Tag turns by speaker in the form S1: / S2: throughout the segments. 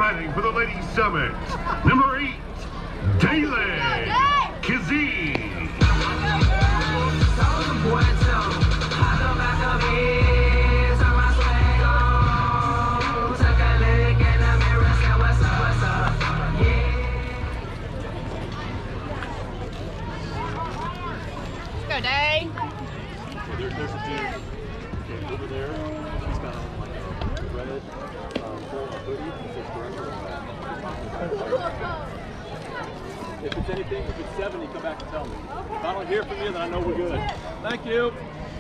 S1: batting for the Ladies Summit, number 8, Daylin Kazee.
S2: Go, Day.
S3: There's a dude over there. He's got on like a red full hoodie that says director on that. If it's anything, if it's 70, come back and tell me. If I don't hear from you, then I know we're good. Thank you.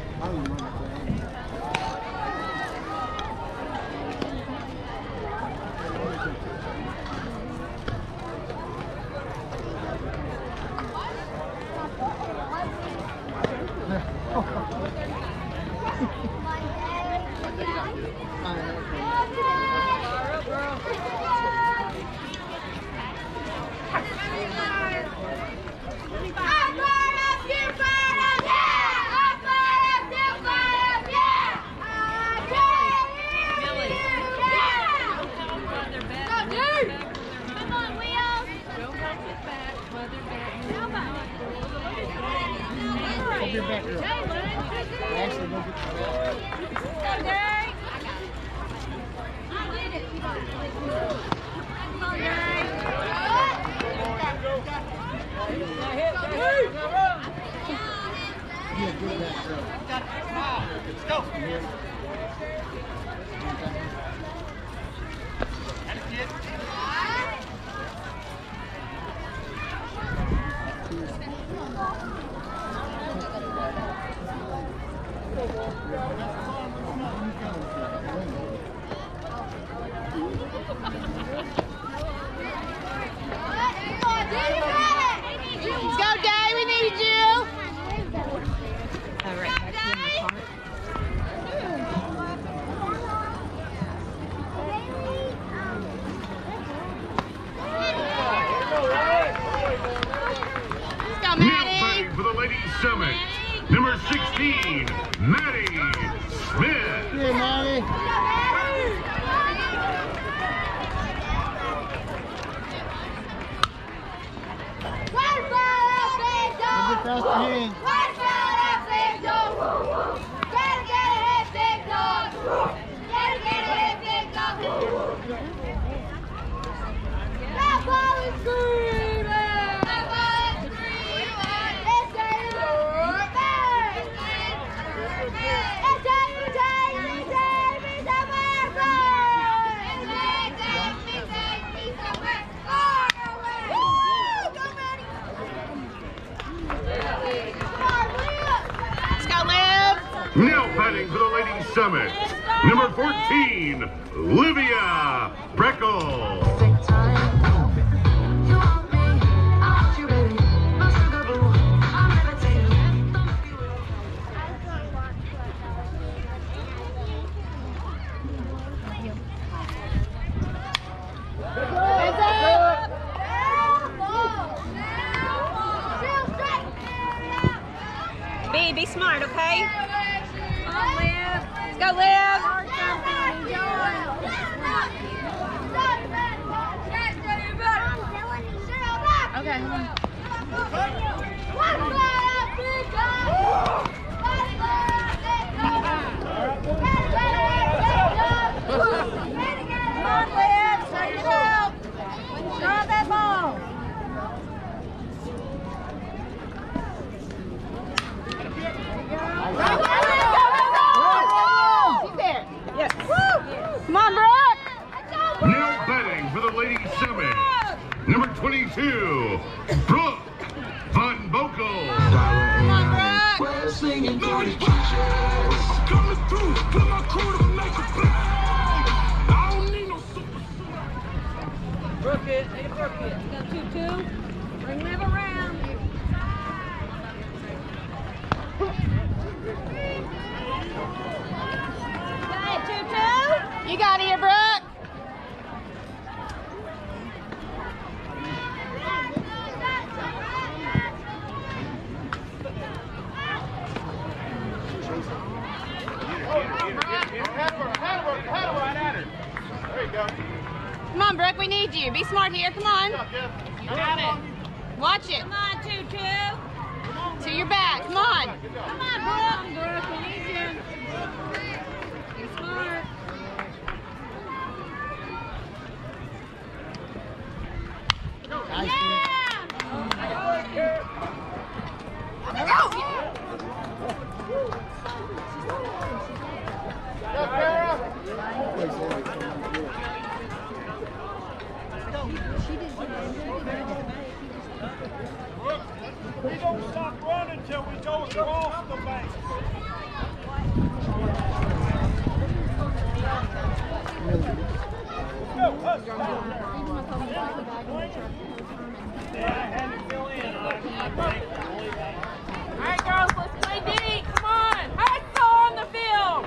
S1: Summit, number 16, Maddie Smith.
S4: Here, Maddie.
S1: Now batting for the Ladies Summit, number 14, Livia Breckle.
S2: Be smart, okay? Come on, Liv. Let's go, Liv. Okay, hold on. Come on, Liv. Start your help. Drop that ball. Come on, Brooke!
S1: Now batting for the Ladies Summit, number 22, Brooke Von Bokel.
S2: Come on, Brooke!
S5: We're singing through the kitchen. Coming through, put my crew to make a play. I don't need no super.
S2: Brooke it, hey, Brooke it. You got 2-2. Bring Liv around. You got it here, Brooke. Come on,
S4: on, Brooke. We need you. Be smart here. Come on. Got it. Watch it.
S2: Come on, 2-2.
S4: To your back. Come on.
S2: Come on, Brooke. We need you. Be smart. Yeah!
S5: We don't stop running till we go across the bank.
S2: All right, girls, let's play D. Come on. Hustle on the field.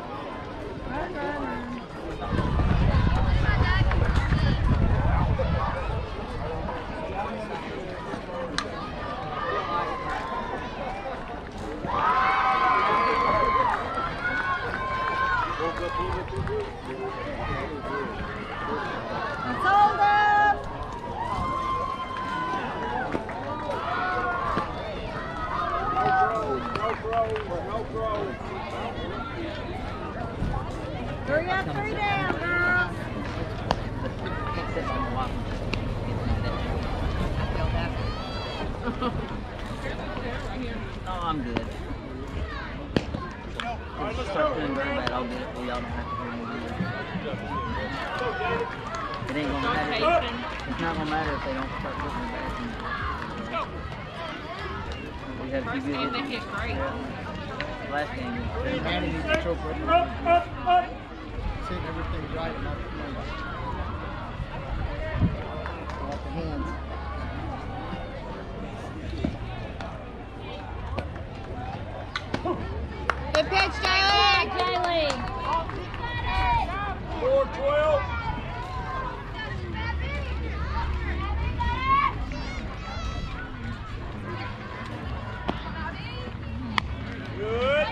S2: Let's hold up.
S5: No throw.
S2: Three up, three down, girls.
S6: Oh, I'm good. If you start feeling very bad, I'll get it. Well, y'all don't have to hear me do it. It ain't gonna matter. It's not gonna matter if they don't start putting it back in. We had a few good hits. Last game.
S7: Manny needs to choke right now. Setting everything right and not the hands. Not the hands.
S4: Good pitch, Jaylee.
S2: Jaylee.
S5: 4-12. Good.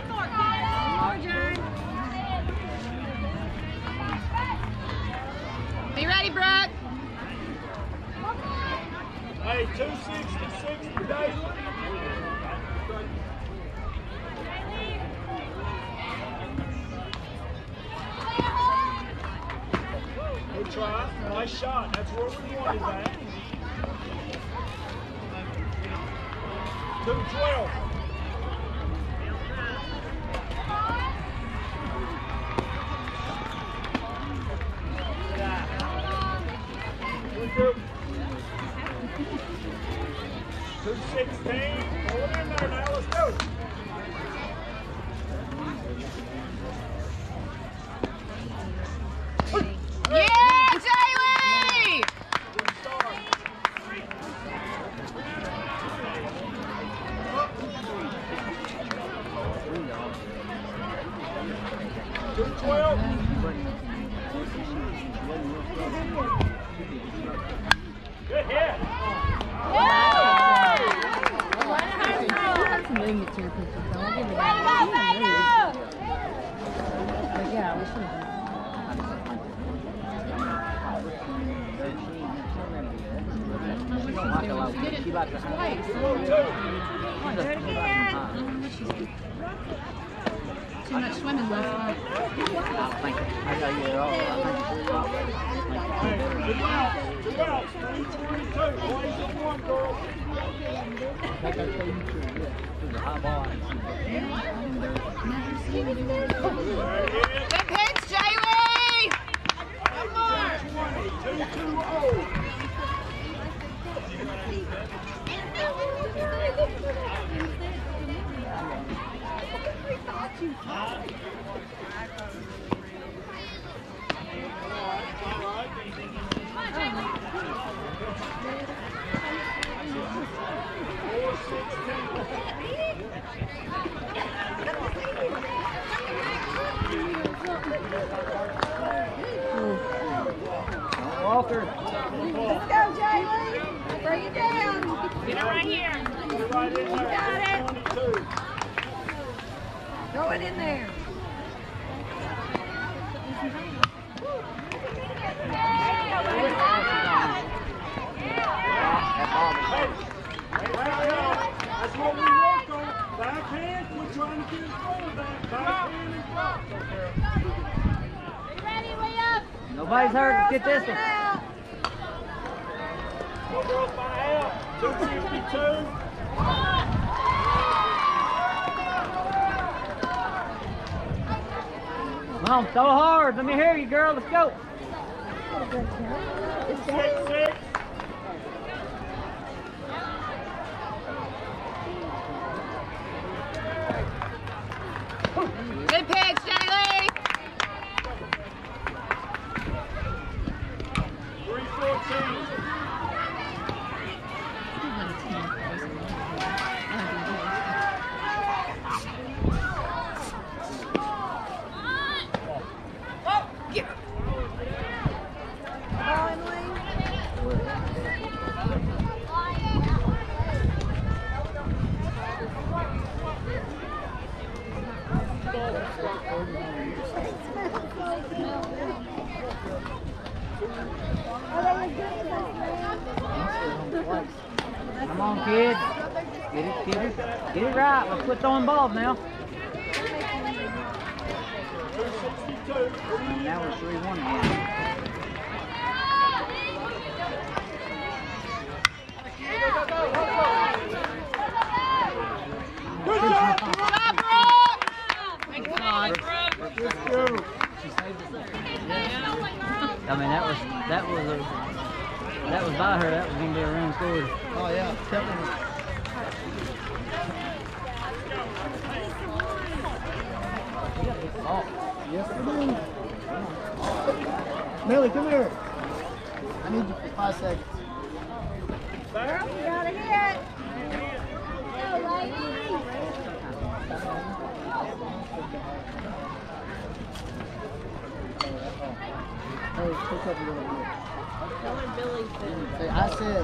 S4: Be ready, Brooke.
S5: Hey, 266 today. Good try. Nice shot. That's where we wanted that. 2-12. Good. 216. Pull it in there now. Let's go.
S4: Yeah, Jaylee!
S5: Good start. 212. Good hit.
S2: Way to go.
S8: Yeah, we should have.
S6: She likes to
S8: Too much swimming last night.
S6: I don't think I got you at all.
S5: Two outs. 3-22. Boys in one, girls.
S7: Like I told you to.
S6: There's a high ball.
S5: There it is.
S4: Good pitch, Jaylee!
S5: Come on. 2-2-0.
S6: Walker.
S2: Let's go, Jaylee. Bring it down. Get it right here.
S5: Right in there.
S2: Got it.
S5: 22.
S2: Throw it in there. There you go, baby.
S6: Nobody's hurt. Let's get this one.
S3: Go girls, find out. 252.
S6: Come on, throw hard. Let me hear you, girl. Let's go.
S3: 6-6.
S4: Good pitch, Johnny Lee.
S3: 3-14.
S6: Come on, kids. Get it right. Let's quit throwing balls now. And now we're 3-1 again.
S3: Good job.
S6: I mean, that was by her. That was gonna be a run scored.
S7: Oh yeah, definitely. Oh, yes we do. Millie, come here. I need you for 5 seconds.
S2: Girl, you gotta hit. Go, lady.
S7: Hey, pick up a little bit.
S2: Tell her Billy's been.
S7: Say, I said.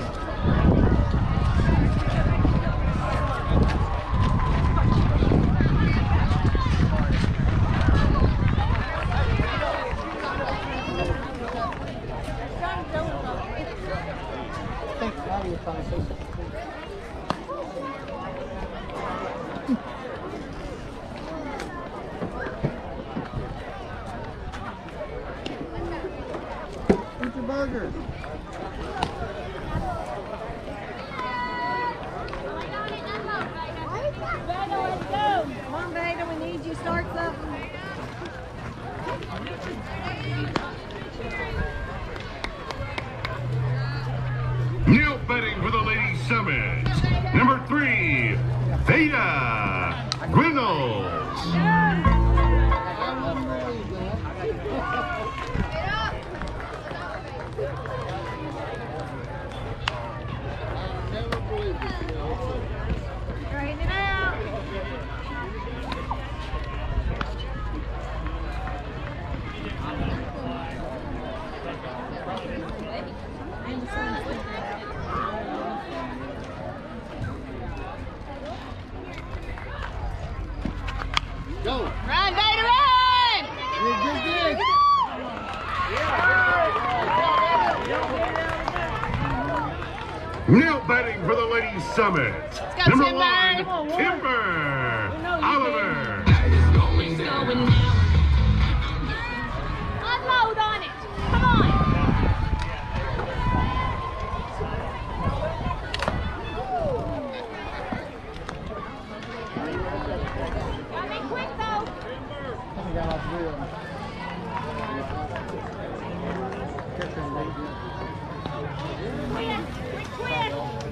S7: I think Patty was trying to say something. Eat your burger.
S2: Beta, let's go. Come on, Beta, we need you to start something.
S1: Now batting for the Ladies Summit, number 3, Theta Reynolds.
S2: Straighten it out.
S7: Go.
S4: Run, Vader, run!
S7: Good.
S1: Now batting for the Ladies Summit,
S4: go,
S1: number
S4: Timber.
S1: 1, Timber Oliver.
S4: Unload on it. Come on. Gotta be quick though.
S7: I got off the wheel.
S4: Quick.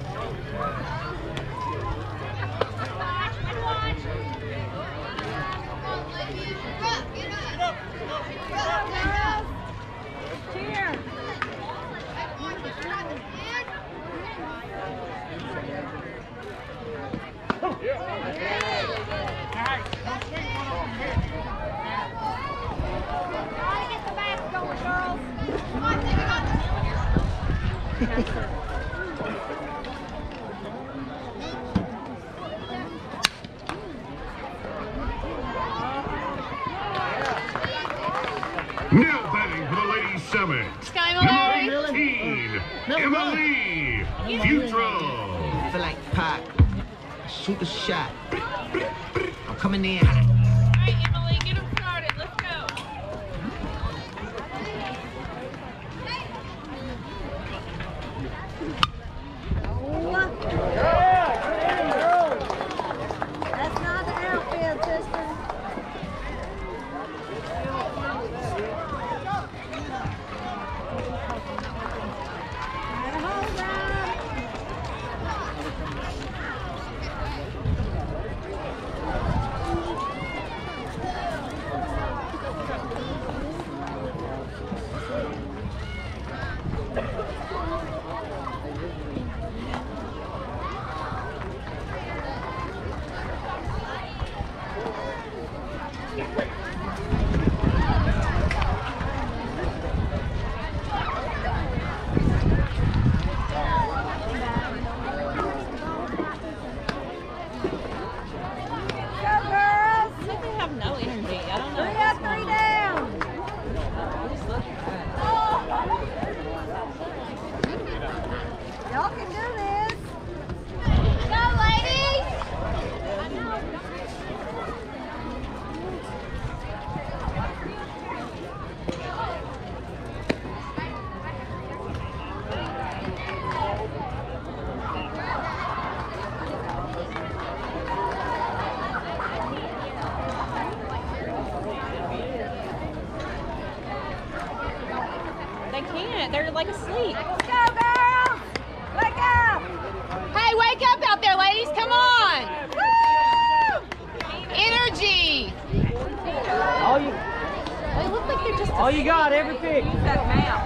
S2: Cheer.
S4: Gotta get the bats going, girls. Come on, take it on.
S1: Now batting for the Ladies Summit,
S4: Emily.
S1: number 18, Emily Futro.
S9: Feel like Pac. Shoot the shot. I'm coming in.
S4: All right, Emily, get them started. Let's go. can't. They're like asleep.
S2: Let's go, girls! Wake up!
S4: Hey, wake up out there, ladies. Come on.
S2: Woo!
S4: Energy.
S6: All you,
S4: They look like they're just
S6: all you got, every pick.
S2: That mouth.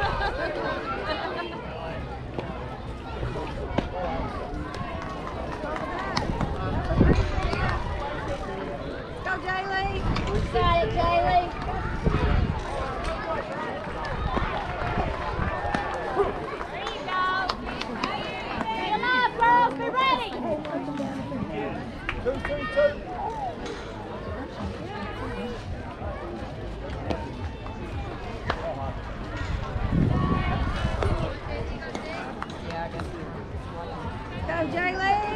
S2: Go, Jaylee.
S8: Got it, Jaylee. There you go. Come on, girls, be ready.
S7: 2, 2, 2.
S2: Go, Jaylee.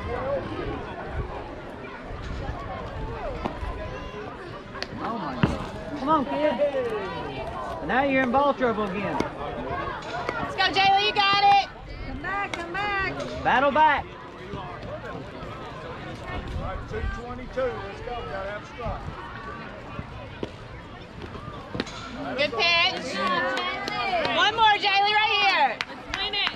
S6: Oh my God. Come on, kid. And now you're in ball trouble again.
S4: Let's go, Jaylee. You got it.
S2: Come back, come back.
S6: Battle back.
S7: All right, 222. Let's go. Gotta have a strike.
S4: Good pitch. One more, Jaylee, right here. Let's win it.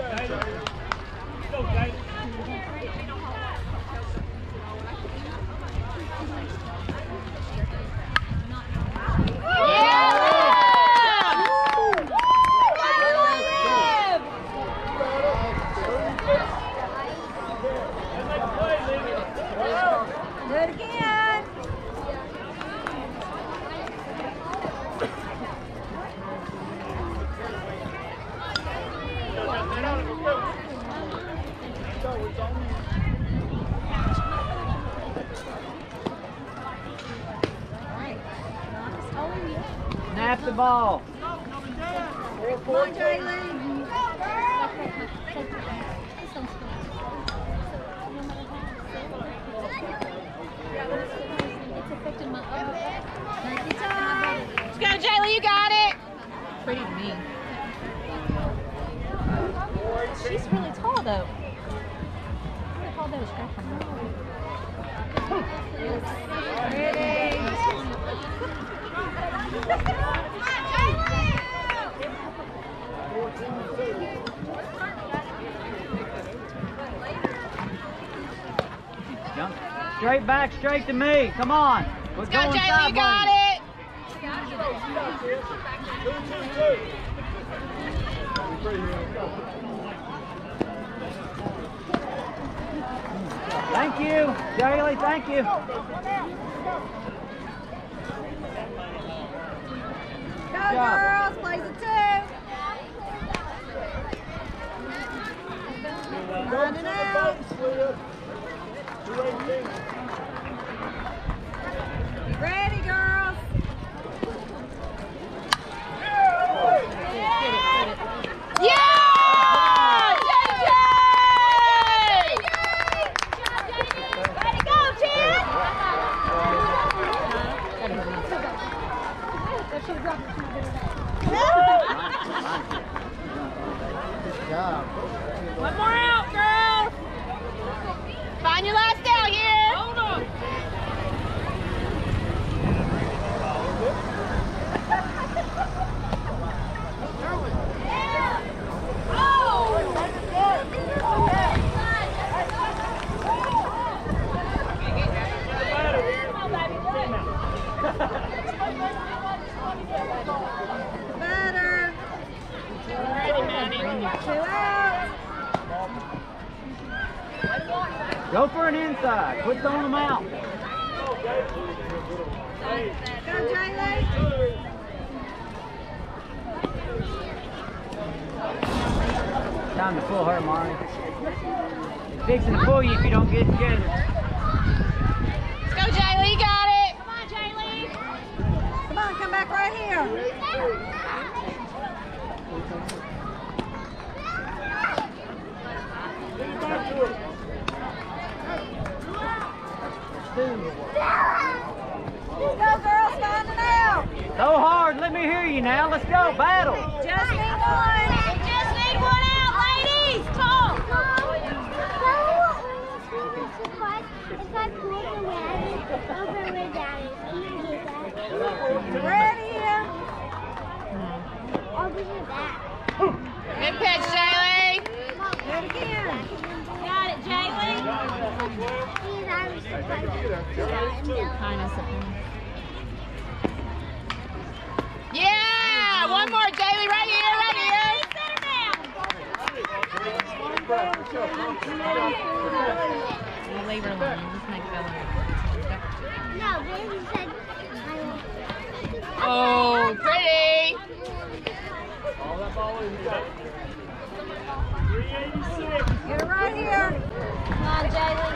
S2: Do it again.
S6: Snap the ball.
S2: Come on, Jaylee.
S4: Let's go, Jaylee. You got it. Pretty to me. She's really tall, though. How tall those guys
S6: Jump straight back, straight to me. Come on. We're
S4: Let's go,
S6: going
S4: Jaylee. You got
S6: sideways.
S4: it.
S7: 2, 2, 2.
S6: Thank you, Jaylee. Thank you.
S2: Go, girls. Plays a 2. Running out. Be ready, girls.
S4: Yeah! JJ!
S8: Way to go, Chad!
S7: Good job.
S4: One more out, girls. Find your last out here. Hold on.
S2: Better. 2 out.
S6: Go for an inside. Quit throwing them out.
S2: Go, Jaylee.
S6: Time to pull her, Marnie. It's fixing to pull you if you don't get together.
S4: Let's go, Jaylee. You got it.
S8: Come on, Jaylee!
S2: Come on, come back right here. Go, girls, find it out.
S6: Go hard. Let me hear you now. Let's go. Battle.
S2: Just need one.
S8: Just need one out, ladies! Talk!
S2: Ready here.
S4: Good pitch, Jaylee.
S2: Do it again.
S8: Got it, Jaylee.
S4: Yeah! One more, Jaylee. Right here, right here.
S10: Leave her alone. Just make it
S8: No, Baby said
S4: Oh, pretty.
S2: Get it right here.
S8: Come on, Jaylee.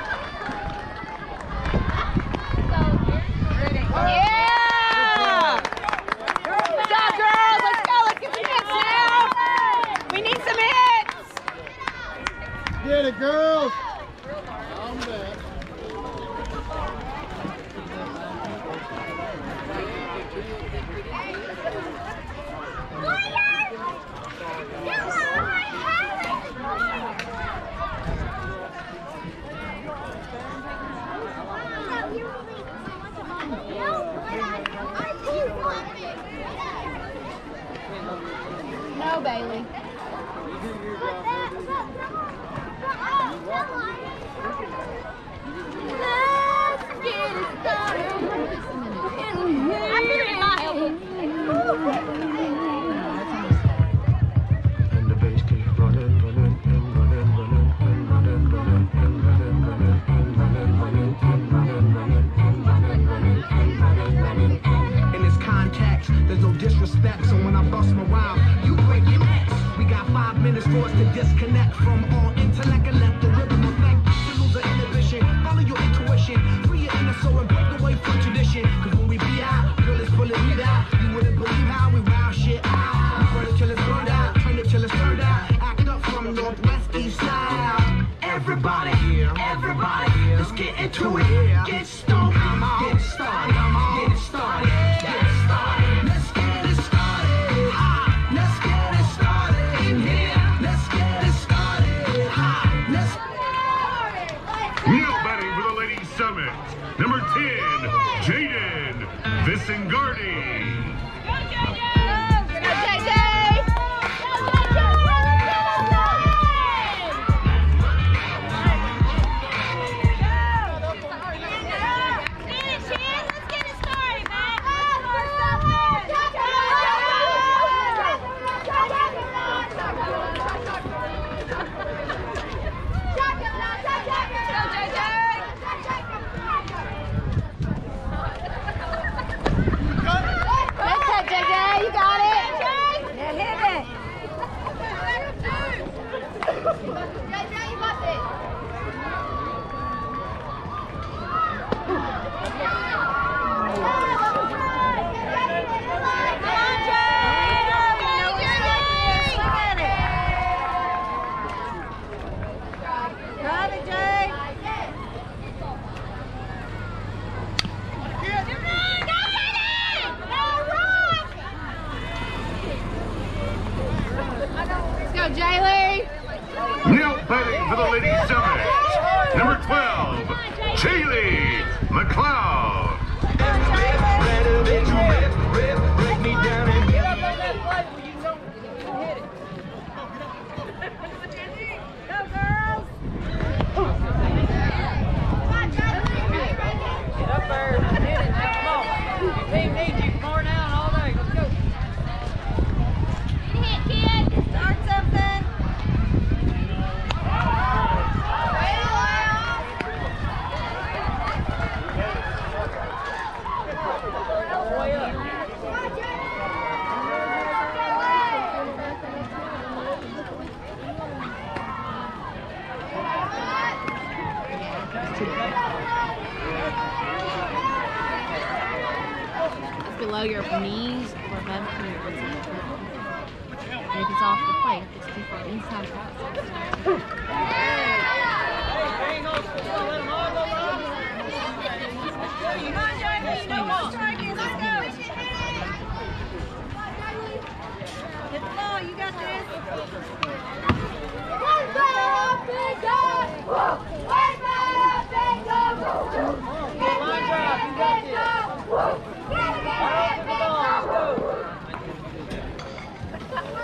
S4: Yeah! Good job, girls. Let's go. Let's get some hits now. We need some hits.
S7: Get it, girls. I'm back.
S8: No, Bailey. Let's get it started. I figured it might help.
S9: And the bass keeps running, running, and running, running, and running, running, and running, running, and running, running, and running, running, and running, running, and running, running. In this context, there's no disrespect, so when I bust my rhyme, you break your necks. We got 5 minutes for us to disconnect from all intellect and let the rhythm affect. To lose the inhibition, follow your intuition, free your inner soul and break away from tradition. Cause when we be out, girl, it's full of heat out. You wouldn't believe how we round shit out. We burn it till it's burned out, turn it till it's turned out. Act up from northwest, east side. Everybody here, everybody here. Let's get into it. Get stoned, get started, get it started, get it started. Let's get it started. Let's get it started in here. Let's get it started. Let's
S1: Now batting for the Ladies Summit, number 10, Jaden Visengardi.
S4: Go, JJ. You got it.
S2: Yeah, hit it. Drive it, Jay.
S4: Let's go, Jaylee.
S1: Now batting for the Ladies Summit, number 12, Jaylee McLeod.
S9: break me down and
S2: Get up on that plate where you don't hit it. Go, girls. Get up there and hit it. Now, come on. Your team needs you. More down all day. Let's go.
S8: Hit, kid.
S2: Start something. Way up.
S10: It's below your knees or above your ears. And if it's off the plate, if it's too far inside or outside.
S2: No more striking. Let's go. Hit the ball. You got this. Line drive. You got this. Right up the ball. Let's go.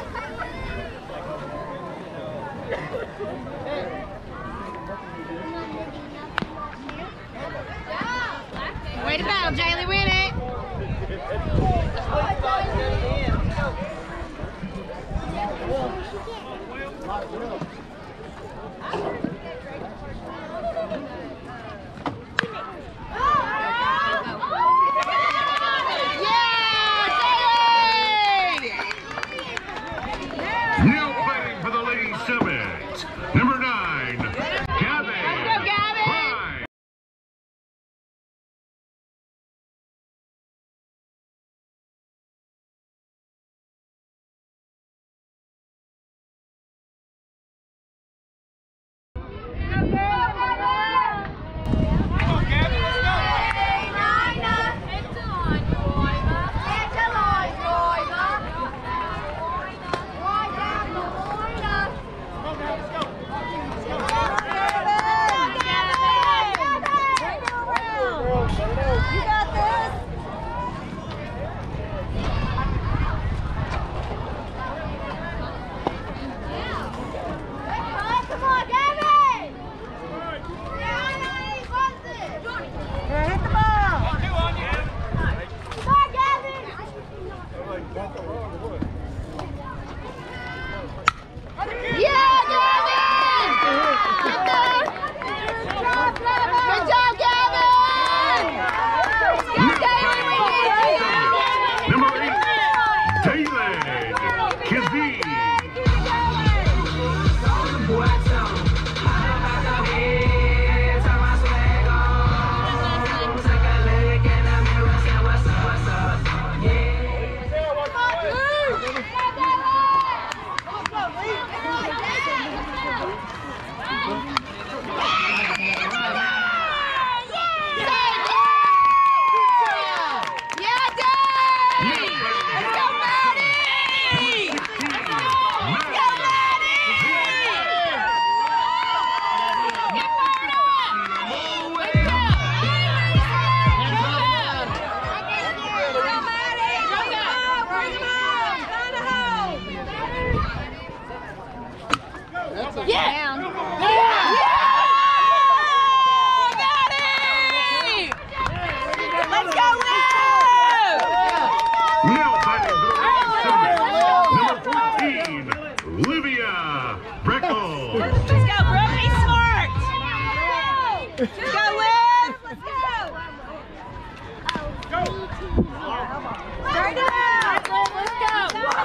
S4: Go, Liv! Let's go! Straight up!
S10: Let's go!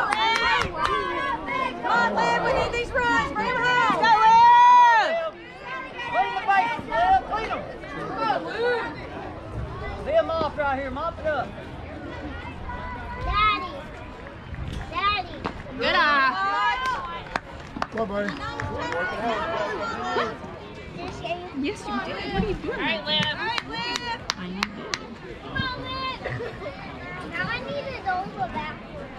S4: Come on, Liv, we need these runs. Bring them home. Go, Liv!
S6: Clean the bases, Liv. Clean them. Lay them off right here. Mop it up.
S8: Daddy. Daddy.
S10: Good eye.
S7: Come on, buddy.
S10: Yes, you did. What are you doing?
S4: All right, Liv.
S10: I know.
S8: Come on, Liz. Now I need it over backwards.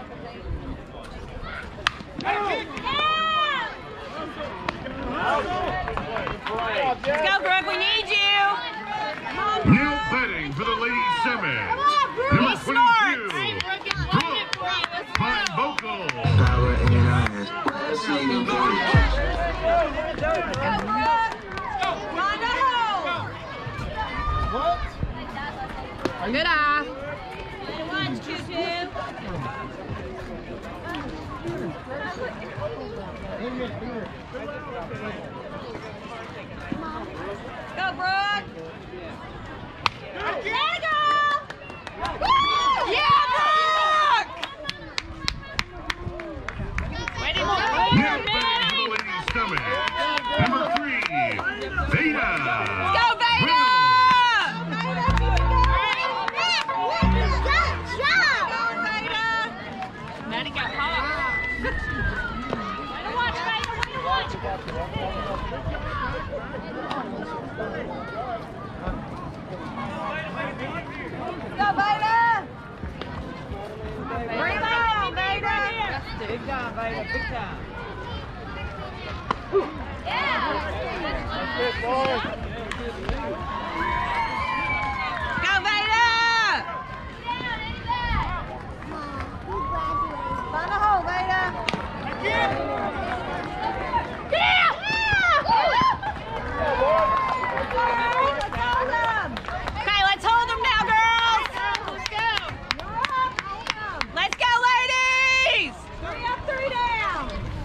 S4: Let's go, Brooke. We need you.
S1: Now batting for the ladies semi. Number 22, Brooke Von Vocal.
S9: Power in our hands.
S4: Go, Brooke. Find a hole.
S7: What?
S10: Good eye.
S4: Good watch, Choo-Choo. Go, Brooke. There you go. Yeah, Brooke. Wait a
S1: Now
S4: minute.
S1: batting for the ladies semi. Number 3, Veda.
S4: Go, Veda. Maddie got hot. Way to watch, Veda. Way to watch. Go, Veda. Bring it on, Veda.
S6: Big time, Veda. Big time.
S7: That's it, boy.
S4: Go, Veda. Find a hole, Veda. Okay, let's hold them now, girls. Let's go. Let's go, ladies. 3 up, 3 down.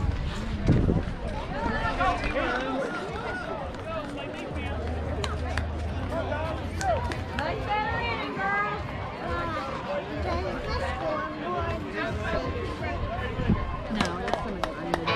S4: Nice better inning, girls.
S10: No, it's something I need.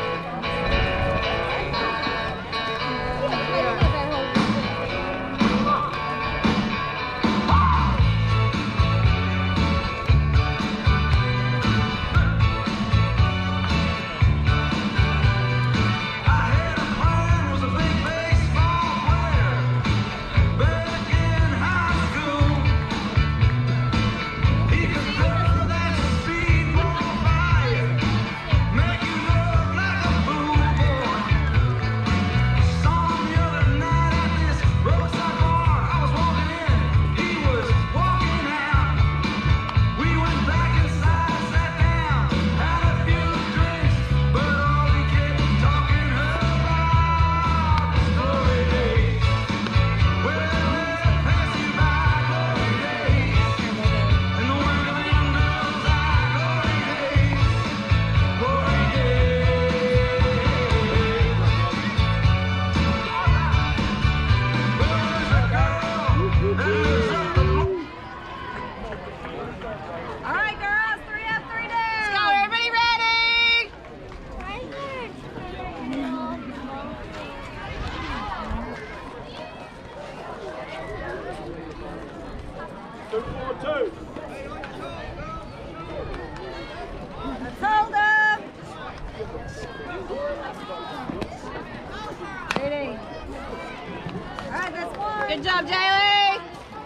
S4: All right, girls. 3 up, 3 down. Let's go. Everybody ready?
S3: 2-4-2.
S4: Let's hold them. Ready. All right, that's 1. Good job, Jaylee.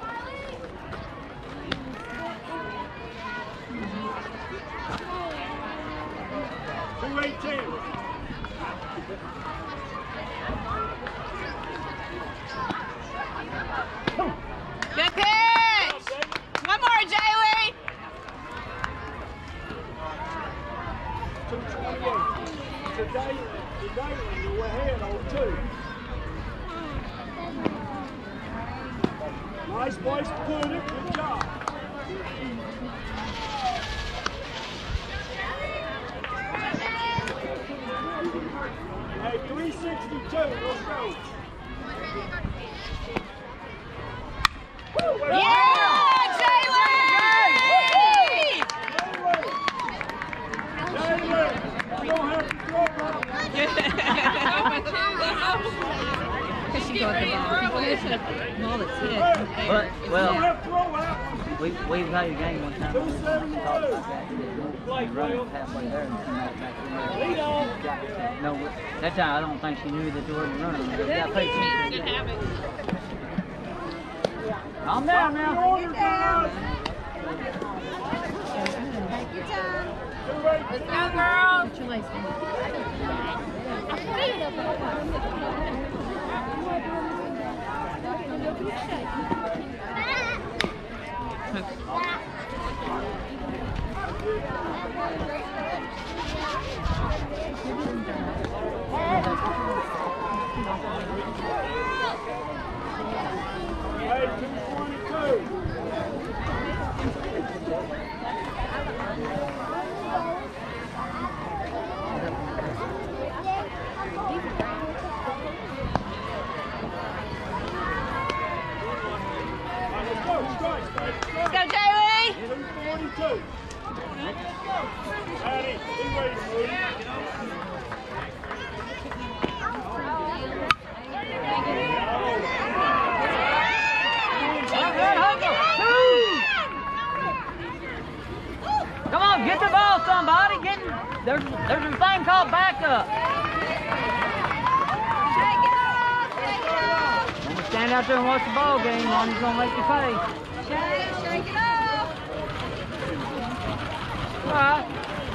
S4: Good pitch. One more, Jaylee.
S3: 228. Today, you're ahead on 2. Nice place to put it. Good job. Hey, 362. Let's go.
S10: Because she got the ball. That's hit.
S6: But, well, we've played a game one time. Running halfway there and come back there. No, that time I don't think she knew that you were running. You got to pay attention. Calm down now.
S2: Get down. Take your time. Let's go, girls.
S10: Put your legs down.
S4: Let's go, Jaylee!
S6: Come on, get the ball, somebody. There's a thing called backup.
S2: Shake it off.
S6: When we stand out there and watch the ball game, Mommy's gonna make you pay.
S2: Shake it off.
S6: All right.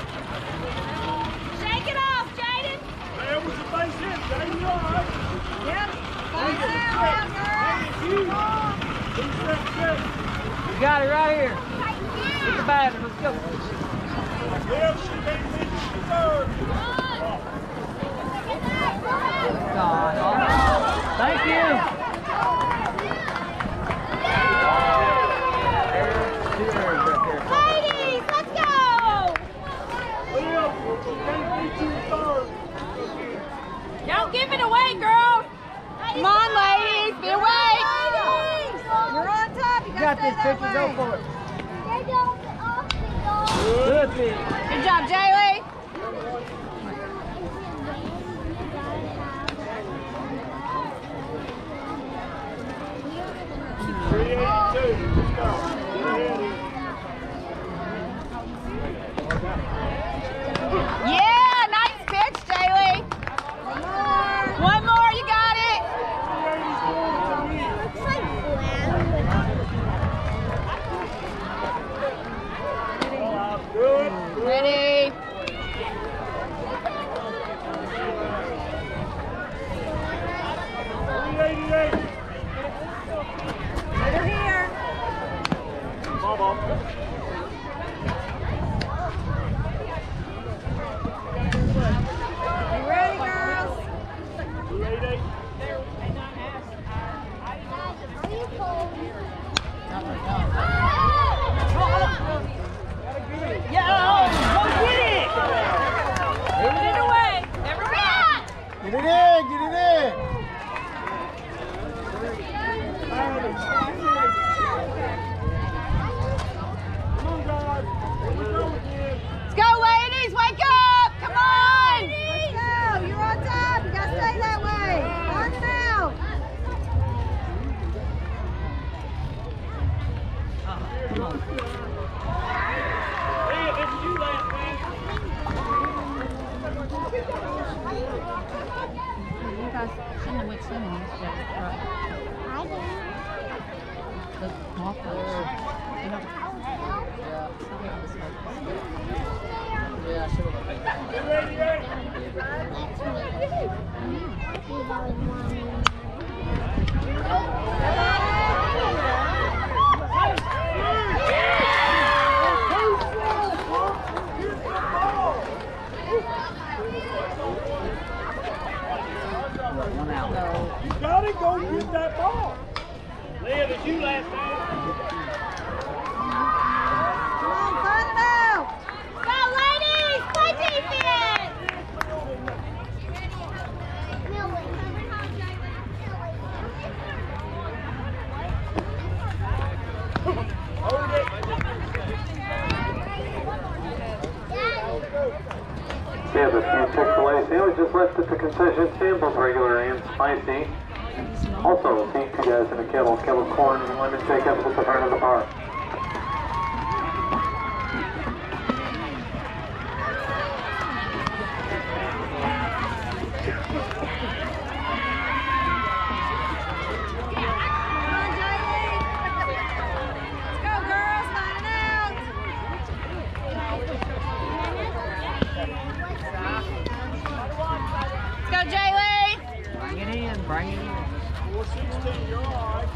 S2: Shake it off, Jaden.
S5: There was a base hit, Jaden. You all right?
S2: Yep. Fall down, girl.
S6: You got it right here. Get the batter. Let's go.
S5: Well, she made me third.
S6: God. Thank you.
S2: Ladies, let's go. Don't give it away, girls.
S4: Come on, ladies, be awake.
S2: You're on top. You
S6: Got this picture. Go for it. Good pitch.
S4: Good job, Jaylee. Yeah, nice pitch, Jaylee. One more, you got it. Ready.
S2: Over here.
S5: Ball.
S2: You ready, girls?
S7: Get it in, get it in.
S4: Let's go, ladies, wake up. Come on.
S2: Let's go. You're on top. You gotta stay that way. Mark it out.
S10: You guys shouldn't have went swimming yesterday.
S8: I didn't.
S10: The golf course. You know,
S7: Yeah, I should have.
S6: One out.
S5: You gotta go get that ball. Leah, did you last time?
S2: Come on, find it out.
S8: Go, ladies! Play defense!
S11: a few Chick-fil-A sandwiches left at the concession stand, both regular and spicy. Also, take 2 guys in a kettle corn and lemon shake-ups at the front of the bar.
S6: Bring it in.
S5: 416, you're all right.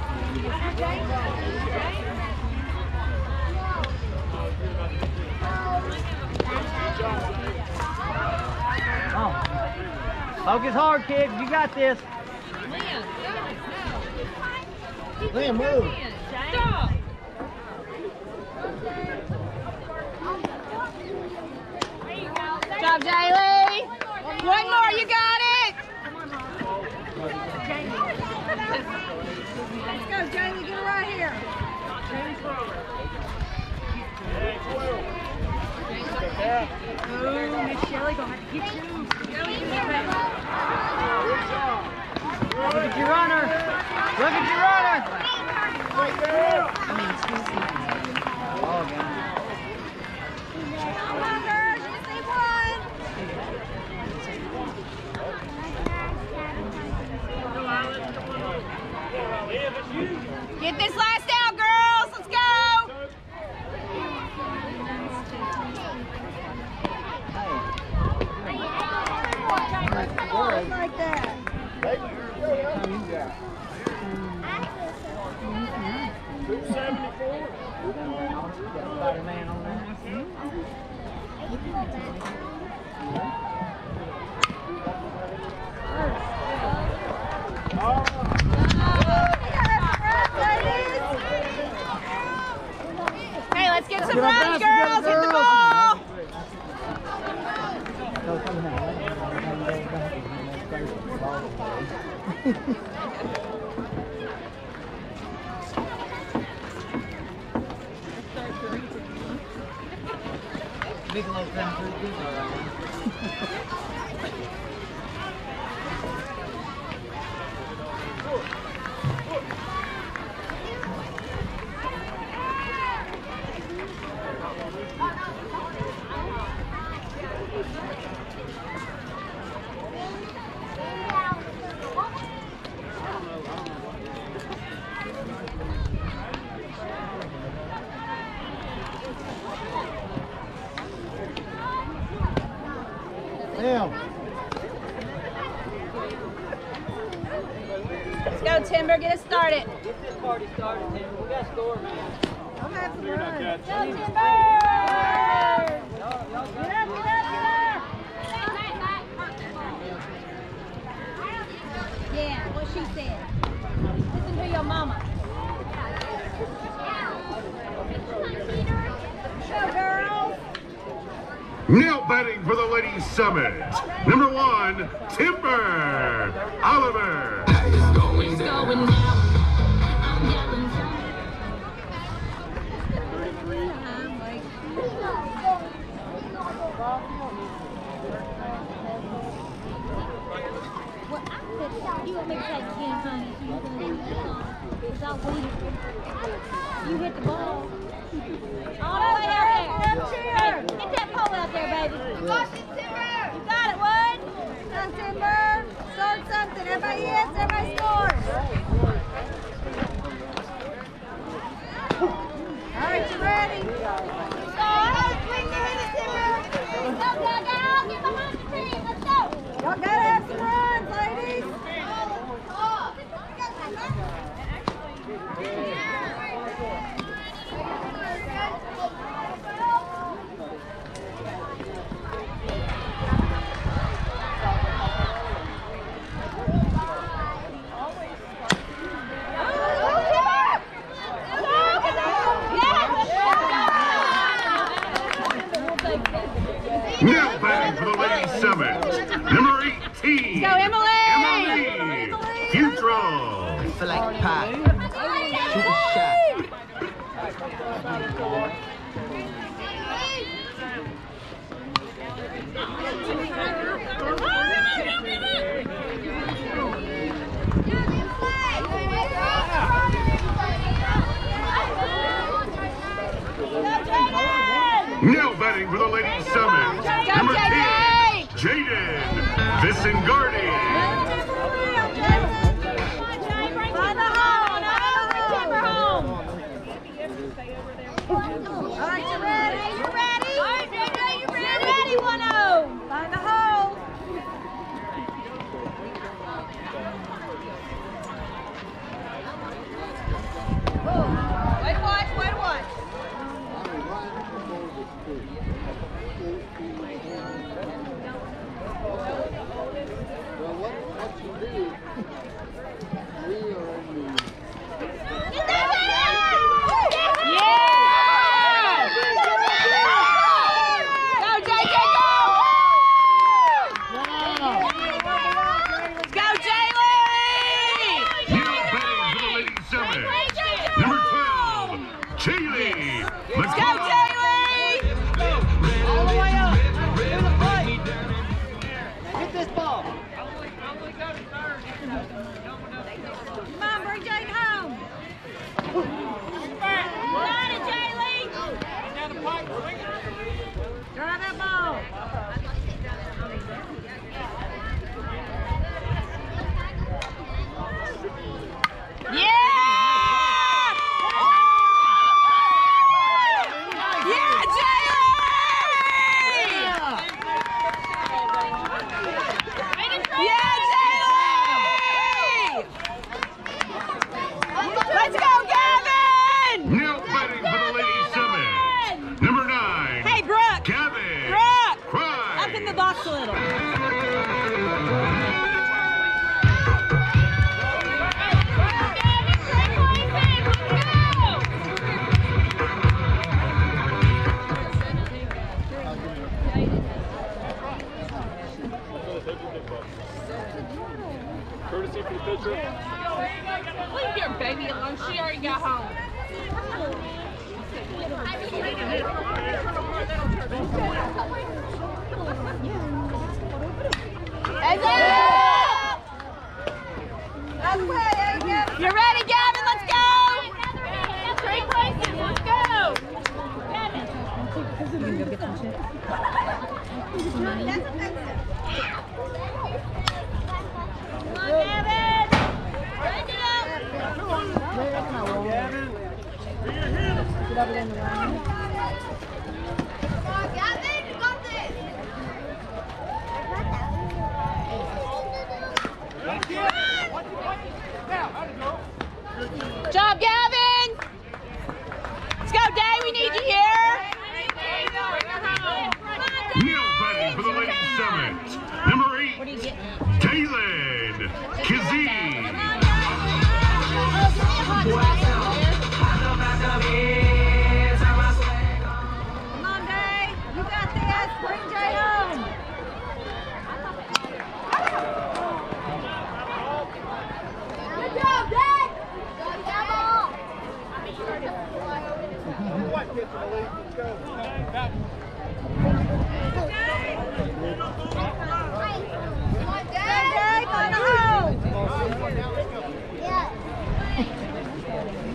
S6: Come on. Focus hard, kids. You got this.
S7: Liam, move.
S2: Stop.
S4: Good job, Jaylee. One more, you got it.
S2: Let's go, Jamie. Get her right here. Oh, Miss Shelley gonna have to get you.
S6: Look at your runner. Look at your runner. Oh, God.
S2: Come on, girls. You see one.
S4: Get this last out, girls. Let's go.
S2: Like that.
S4: Hey, let's get some runs, girls. Hit the ball.
S6: Bigelow come through people right now.
S4: Let's go, Timber. Get us started.
S6: Get this party started, Timber. We got to score, man.
S2: I'm having fun. Go, Timber! Get up,
S8: Yeah, what she said. Listen to your mama.
S2: Go, girls!
S1: Now batting for the Ladies Summit, number 1, Timber Oliver.
S5: It's going down. I'm yelling.
S8: Well, I said, you want me to take 10, honey, so you can leave me alone. Because I'll wait. You hit the ball. All the way out there. Hey, get that pole out there, baby. Watch it, Timber. You got it, Wood.
S2: Come, Timber! Start something. Everybody hits, everybody scores. All right, you ready?
S8: Go, swing the hit it, Timber. Go, Gaga. Get behind the team. Let's go.
S2: Y'all gotta have some runs, ladies.
S1: Now batting for the Ladies Summit, number 18.
S4: Go, Emily!
S1: Emily Futrell.
S9: I feel like Pac. Shoot a shot.
S1: Now batting for the Ladies Summit, number 10, Jaden Visengardi.
S2: Find the home. All right, you ready? You ready? All right, JJ, you ready? You're ready, 1-0. Find the hole. Way to watch, way to watch.
S7: Well, what you do, we are on the...
S1: Let's go, Jaylee!
S6: All the way up. Do the plate. Hit this ball.
S2: Come on, bring Jaylee home. Got it, Jaylee! Try that ball.
S4: Yeah! Let's go, Gavin!
S1: Now batting for the Ladies Summit, number 9.
S4: Hey, Brooke!
S1: Gavin!
S4: Brooke!
S1: Cry!
S4: Up in the box a little.
S3: Courtesy for the pitcher.
S10: Leave your baby alone. She already got home.
S4: You ready, Gavin? Let's go!
S10: Trade places. Let's go.
S4: Job, Gavin! Let's go, Day. We need you here.
S1: Now batting for the Ladies Summit, number 8, Galen Kazee.
S2: Come on, Day. You got this. Bring Jay home. Good job, Day. Find the hole.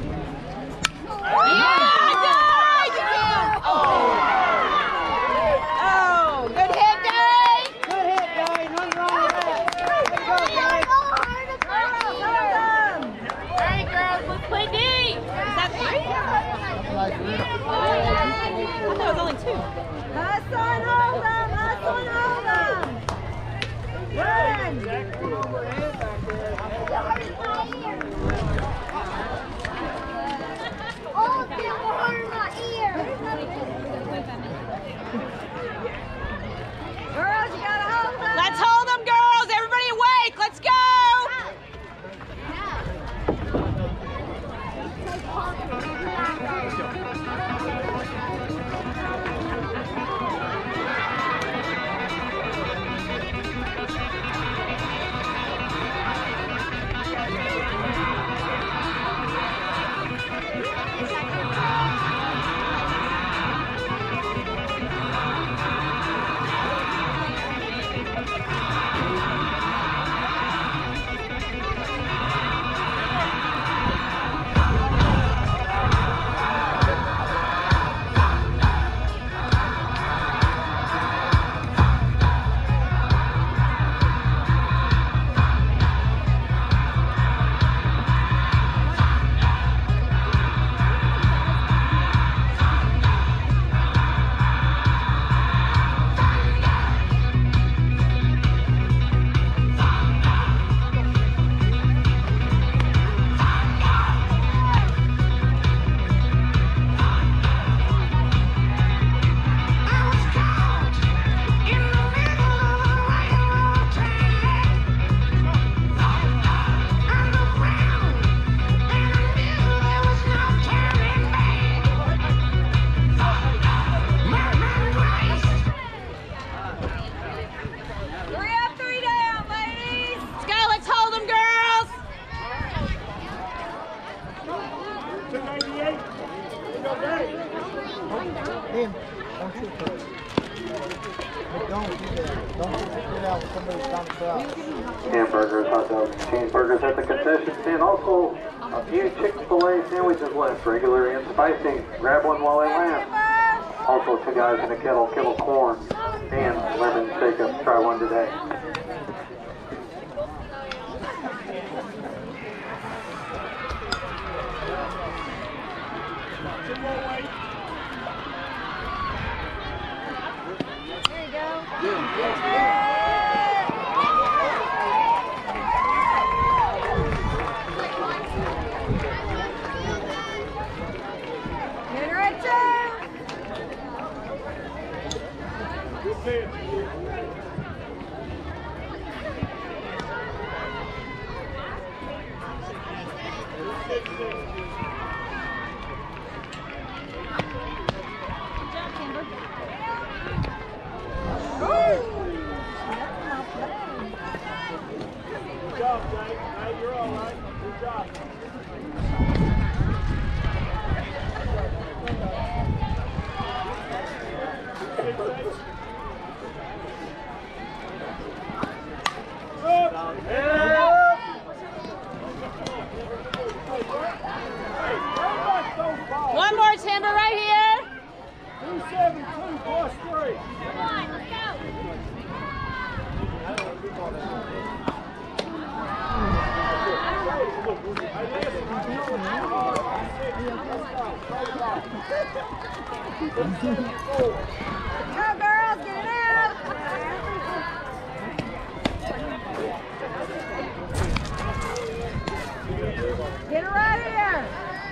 S11: Hamburgers, hot dogs, cheeseburgers at the concession stand. Also, a few Chick-fil-A sandwiches left, regular and spicy. Grab one while they last. Also, 2 guys in a kettle, kettle corn, and lemon shake-up. Try one today.
S4: One more, Timber, right here.
S5: 272 plus 3.
S8: Come on, let's go.
S2: Go, girls, get it out. Get it right here.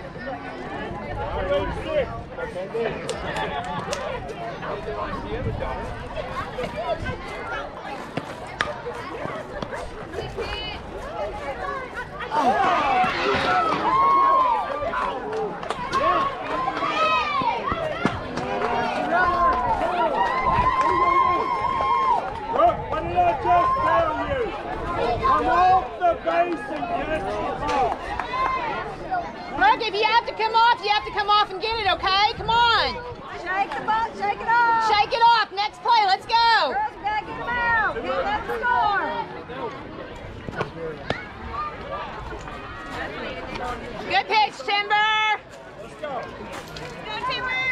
S5: What did I just tell you? Come off the base and catch the ball.
S4: Brooke, if you have to come off and get it, okay? Come on.
S2: Shake the ball, shake it off.
S4: Shake it off. Next play, let's go.
S2: Girls, we gotta get them out. Get that score.
S4: Good pitch, Timber.
S5: Let's go.
S4: Go, Timber.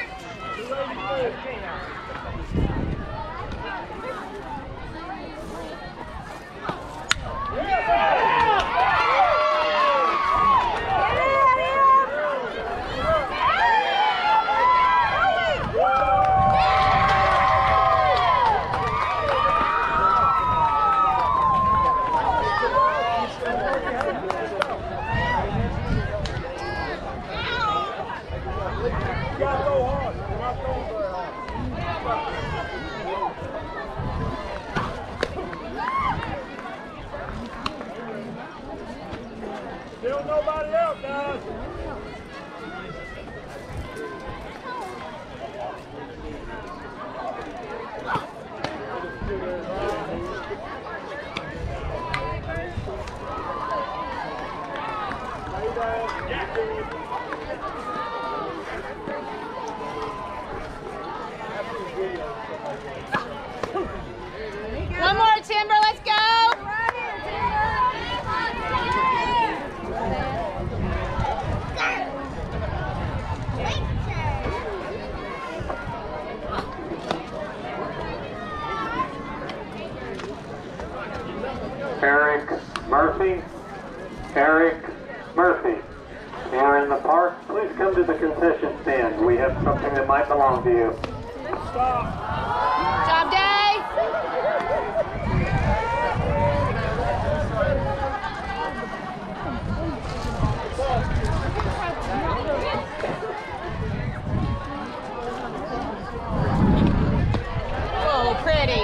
S5: Still nobody out, guys.
S4: One more, Timber. Let's go.
S11: Eric Murphy. You're in the park. Please come to the concession stand. We have something that might belong to you.
S4: Job day. Oh, pretty.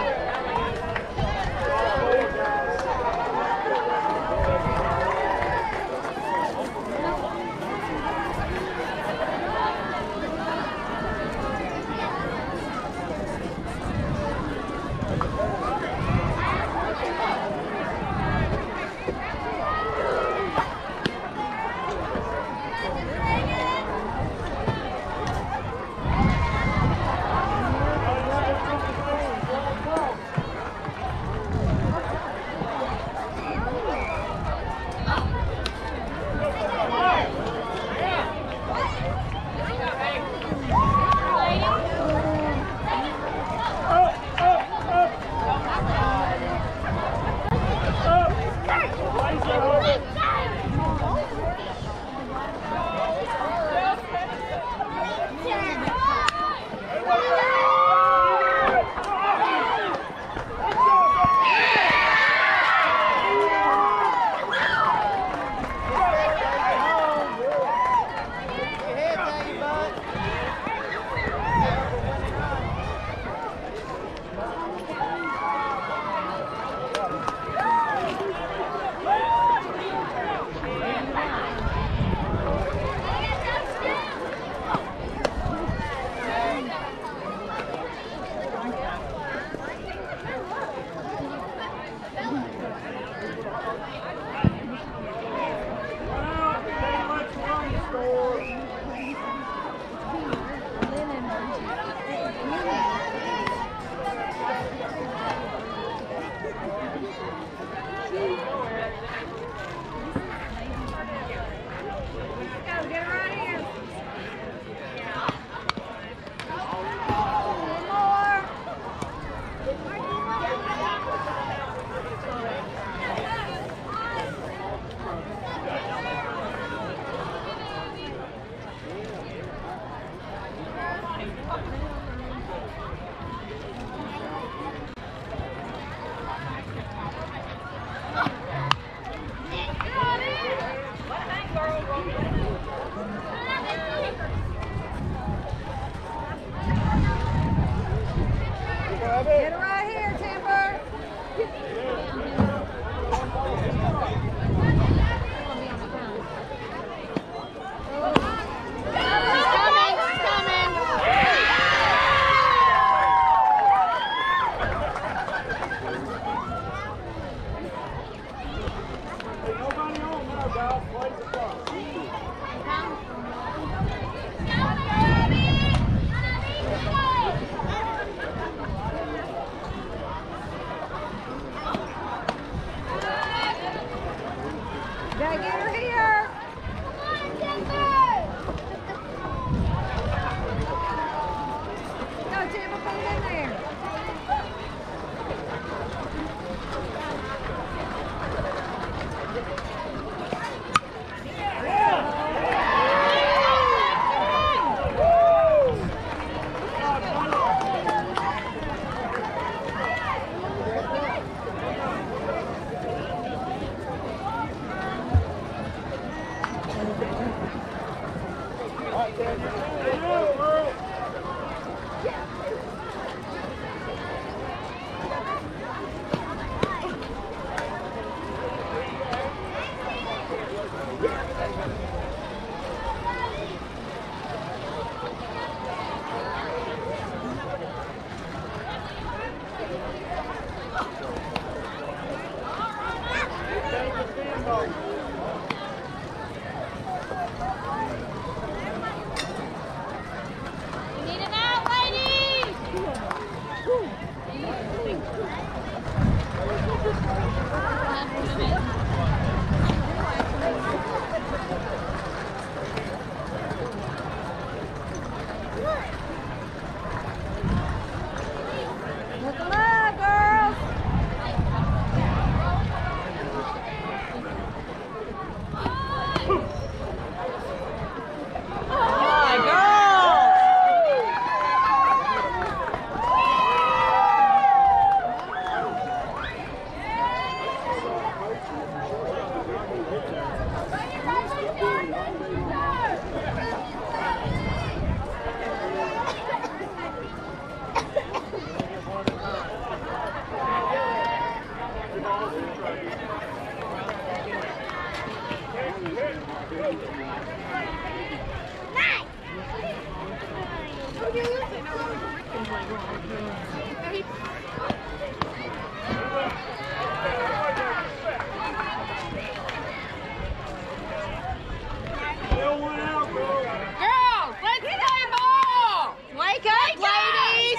S4: Girls, let's play ball! Wake up, ladies!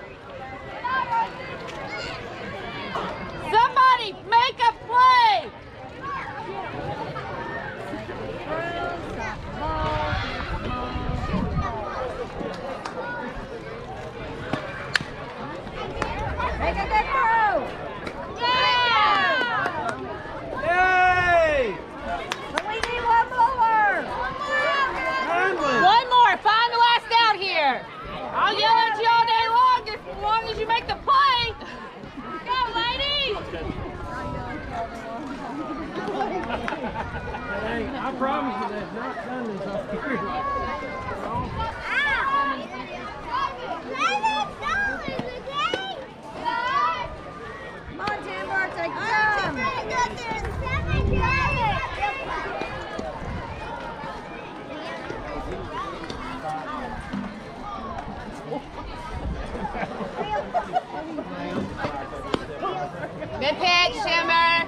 S4: Somebody make a play!
S2: Make a good throw!
S4: Yeah!
S7: Yay!
S2: But we need one more!
S4: One more, find the last out here. I'll yell at you all day long as long as you make the play. Go, ladies!
S7: Hey, I promise you there's not Sundays up here.
S2: Come on, Timber, take some!
S4: Good pitch, Timber.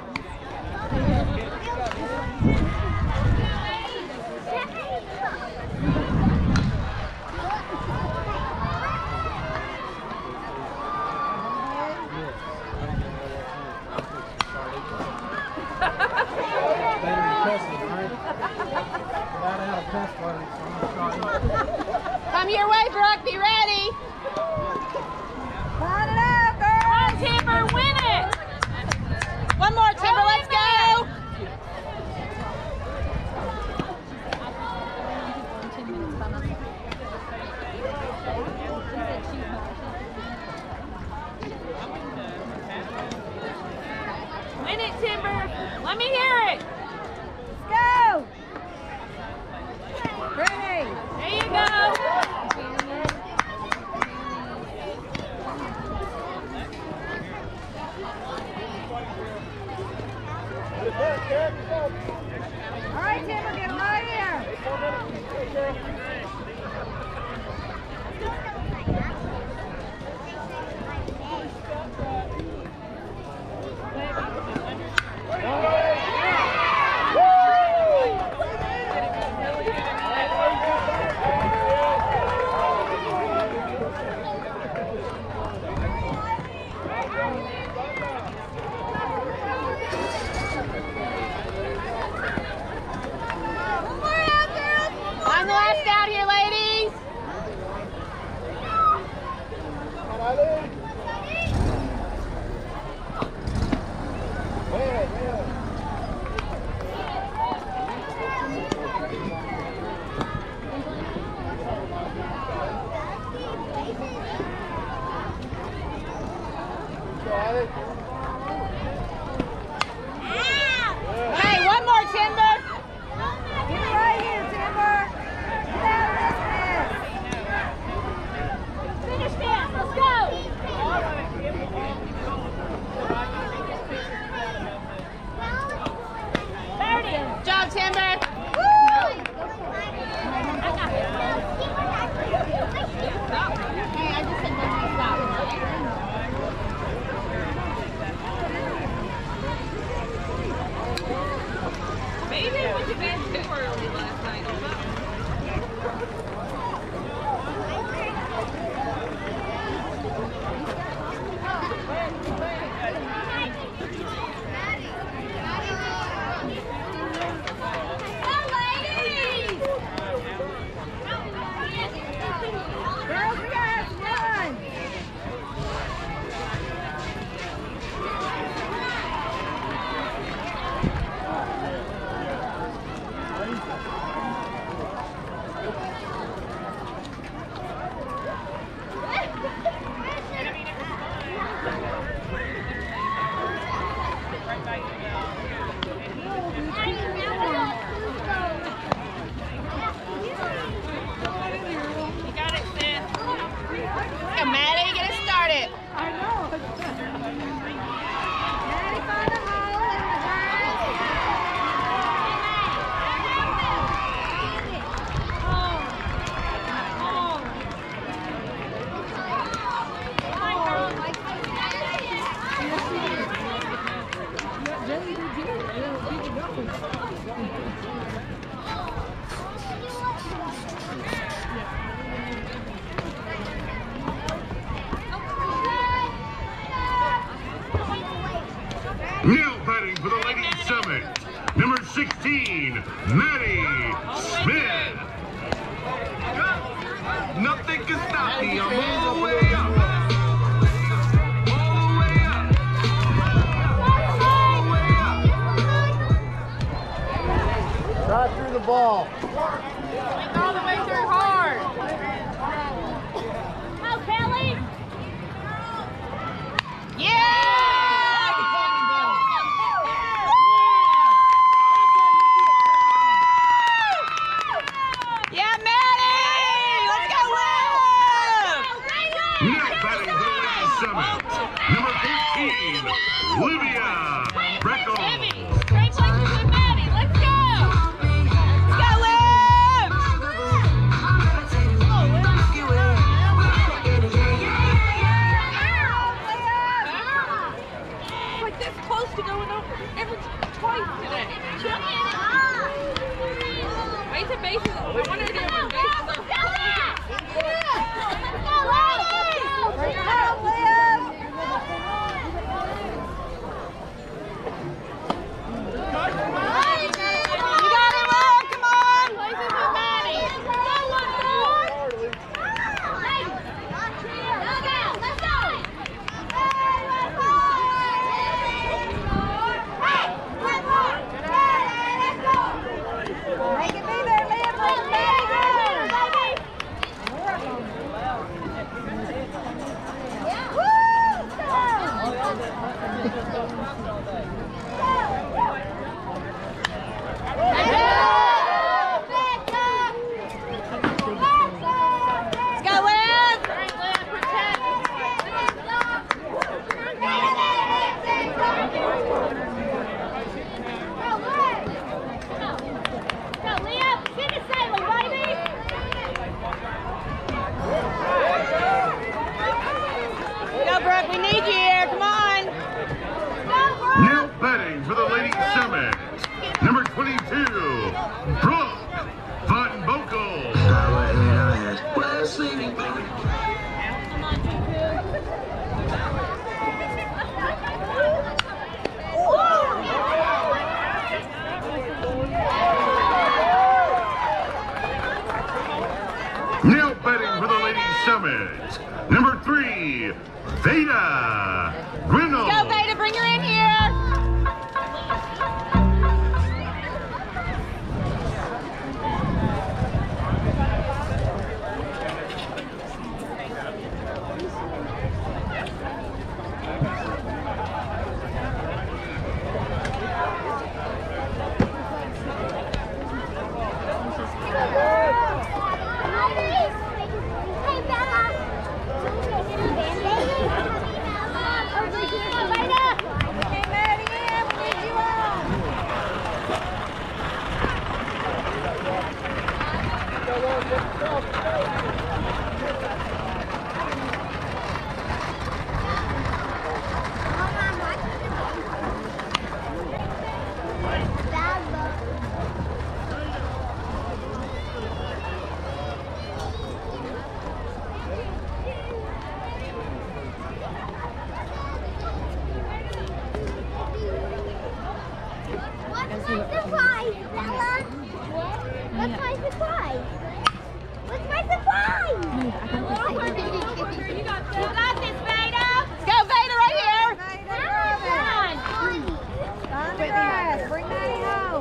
S4: Come your way, Brooke. Be ready.
S2: Line it out, girl!
S4: Come on, Timber. Win it. One more, Timber. Let's go. Win it, Timber. Let me hear it.
S2: Go! Ready!
S4: There you go.
S2: All right, Timber, get him right here.
S4: I'm the last out here, ladies. Hey, one more, Timber.
S2: Get right here, Timber. Get out of this mess.
S4: Finish this. Let's go. There it is. Good job, Timber. Hey, I just said don't stop. Maybe it went to bed too early last night.
S2: Girls, we gotta have fun.
S1: Now batting for the Lady Summit, number 16, Maddie Smith.
S5: Nothing can stop me. I'm all the way up.
S7: Right through the ball.
S4: All the way through hard.
S8: Go, Kelly.
S4: Yeah! Yeah, Maddie! Let's go, Liv!
S1: Now batting for the Lady Summit, number 14, Livia Breckle.
S8: Great places with Maddie. Let's go.
S4: Let's go, Liv!
S2: Like this close to going over twice today. Wait to bases. I wanted to do it when bases are
S4: You got it, Liv! Come on!
S8: Places with Maddie. Let's go. Make it be there, Liv. Let's go, baby.
S4: Let's go, Liv!
S8: Go, Liv. Send it sailing, baby.
S4: Go, Brooke, we need you here. Come on.
S1: Now batting for the Lady Summit, number 22, Brooke Von Bokel. Now batting for the Lady Summit, number 3, Veda Grinnell.
S4: Go, Veda, bring her in here.
S8: Hey, Bella. What's my surprise, Bella? What's my surprise? What's my surprise? You got this, Veda.
S4: Go, Veda, right here.
S8: Bring Maddie home.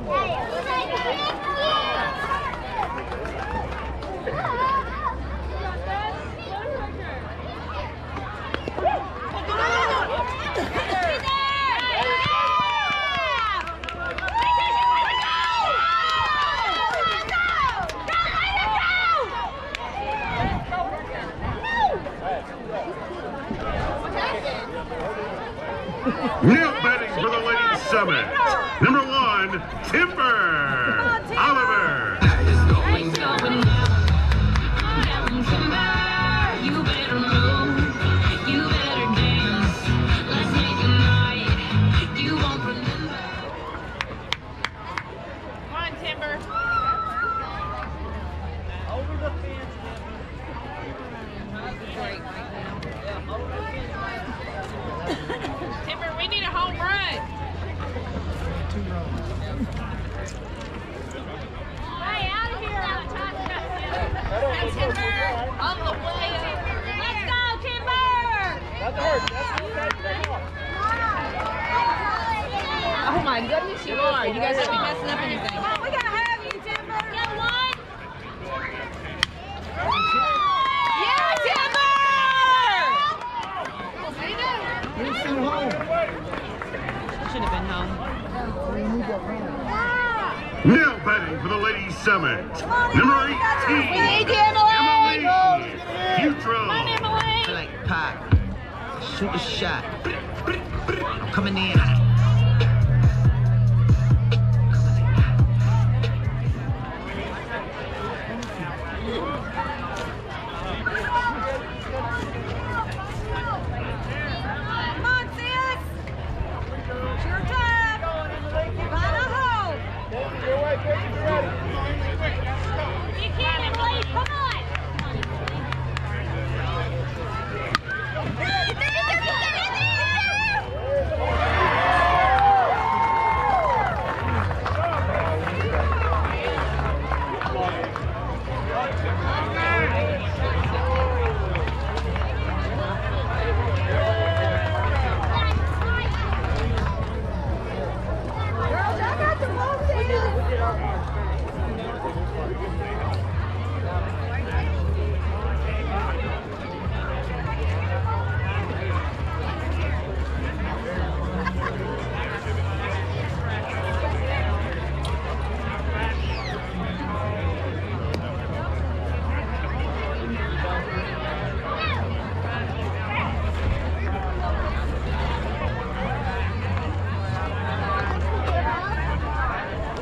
S1: Now batting for the Ladies Summit, number 1, Timber Oliver.
S2: Timber, we need a home run.
S8: Hey, out of here. Timber on the way. Let's go, Timber.
S4: Oh my goodness, you are. You guys don't be messing up anything.
S2: Come on, we gotta have you, Timber.
S8: Get one.
S4: Yeah, Timber! Should have been home.
S1: Now batting for the ladies' summit, number 18,
S4: We need you, Emily!
S1: Futro.
S4: Come on, Emily!
S12: Like pop, shoot a shot. I'm coming in hot.